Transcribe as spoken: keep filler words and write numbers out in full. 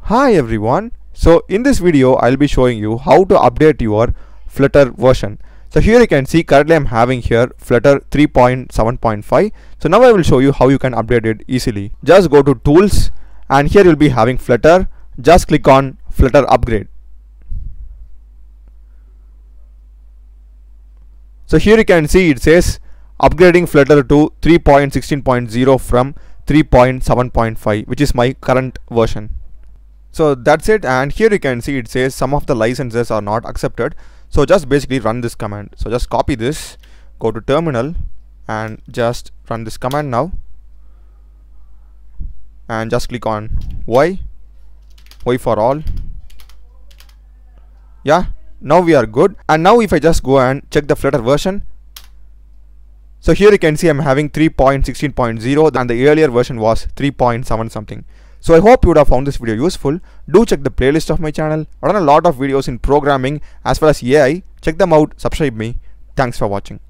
Hi everyone. So in this video I'll be showing you how to update your Flutter version. So here you can see currently I'm having here Flutter three point seven point five. So now I will show you how you can update it easily. Just go to tools and here you'll be having Flutter. Just click on Flutter upgrade. So here you can see it says upgrading Flutter to three point sixteen point zero from three point seven point five, which is my current version. So that's it, and here you can see it says some of the licenses are not accepted. So just basically run this command. So just copy this, go to terminal and just run this command now, and just click on Y, Y for all. Yeah, now we are good. And now if I just go and check the Flutter version, so here you can see I'm having three point sixteen point zero and the earlier version was three point seven something. So I hope you would have found this video useful. Do check the playlist of my channel. I run a lot of videos in programming as well as A I. Check them out, subscribe me. Thanks for watching.